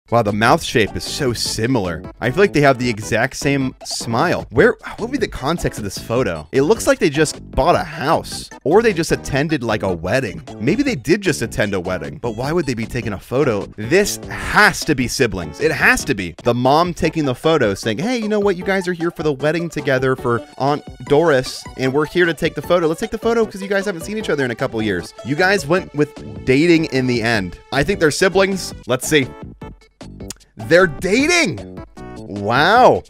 Wow, the mouth shape is so similar. I feel like they have the exact same smile. What would be the context of this photo? It looks like they just bought a house, or they just attended like a wedding. Maybe they did just attend a wedding, but why would they be taking a photo? This has to be siblings. It has to be. The mom taking the photo saying, hey, you know what? You guys are here for the wedding together for Aunt Doris, and we're here to take the photo. Let's take the photo because you guys haven't seen each other in a couple years. You guys went with dating in the end. I think they're siblings. Let's see. They're dating. Wow.